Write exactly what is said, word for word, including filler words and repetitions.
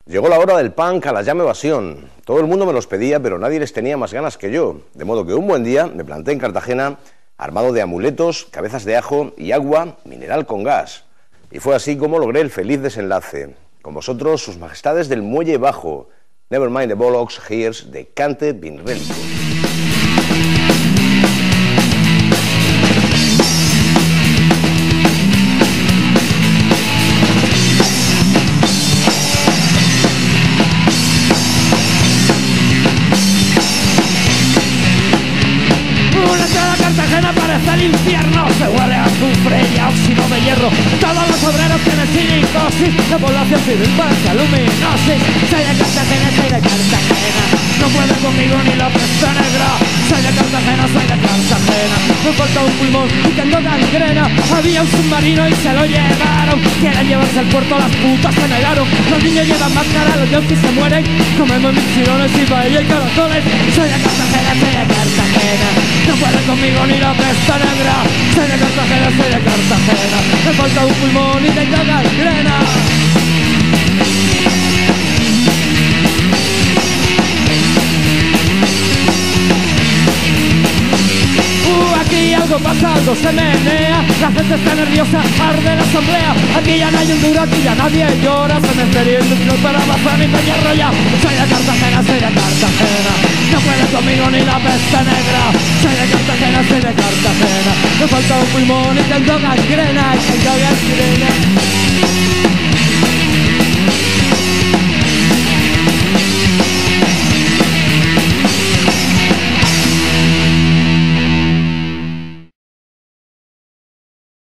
Llegó la hora del punk a la Jam Evasión. Todo el mundo me los pedía, pero nadie les tenía más ganas que yo. De modo que un buen día me planté en Cartagena, armado de amuletos, cabezas de ajo y agua mineral con gas. Y fue así como logré el feliz desenlace. Con vosotros, sus majestades del Muelle Bajo. Never mind the bollocks, here's the Canted Bin Relico. Cartagena parece el infierno, se huele a azufre y a óxido de hierro. Todos los obreros tienen silicosis, la población civil parece luminosis. Soy de Cartagena, soy de Cartagena, no puede conmigo ni la peste negra. Soy de Cartagena, soy de Cartagena, me falta un pulmón y tengo gangrena. Había un submarino y se lo llevaron, quieren llevarse al puerto, las putas se negaron. Los niños llevan máscara, los yanquis se mueren, comemos mixirones y paella y caracoles. Soy de Cartagena, soy de Cartagena, no puede conmigo ni la peste negra. Soy de Cartagena, soy de Cartagena, me falta un pulmón y tengo gangrena. Uh, aquí algo pasa, algo se menea, la gente está nerviosa, arde la asamblea. Aquí ya no hay Honduras, aquí ya nadie llora, cementerio industrial para Bazán y Peñarroya. Soy de Cartagena, soy de Cartagena, no puede conmigo ni la peste negra. Soy de Cartagena, soy de Cartagena, me falta un pulmón y tengo gangrena, y tengo gangrena.